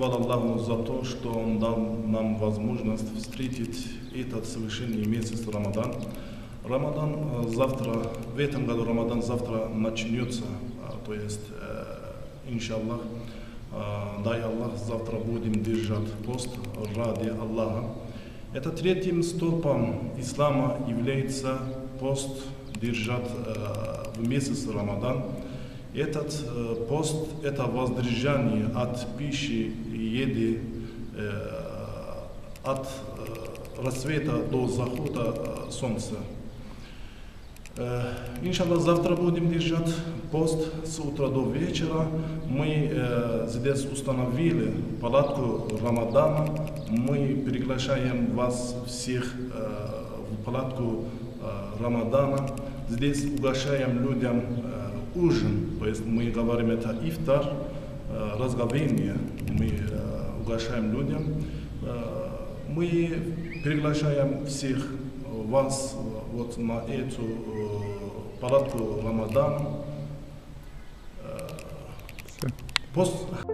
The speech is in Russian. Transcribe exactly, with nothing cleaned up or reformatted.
хвала Аллаху за то, что Он дал нам возможность встретить этот совершенный месяц Рамадан. Рамадан завтра, в этом году Рамадан завтра начнется, то есть, иншаллах, дай Аллах, завтра будем держать пост ради Аллаха. Это третьим столпом ислама является пост держать в месяц Рамадан. Этот э, пост – это воздержание от пищи и еды э, от э, рассвета до захода э, солнца. Э, иншаллах, завтра будем держать пост с утра до вечера. Мы э, здесь установили палатку Рамадана. Мы приглашаем вас всех э, в палатку э, Рамадана. Здесь угощаем людям э, ужин, то есть мы говорим это ифтар, разговение, мы угощаем людям. Мы приглашаем всех вас вот на эту палатку Рамадана. Пост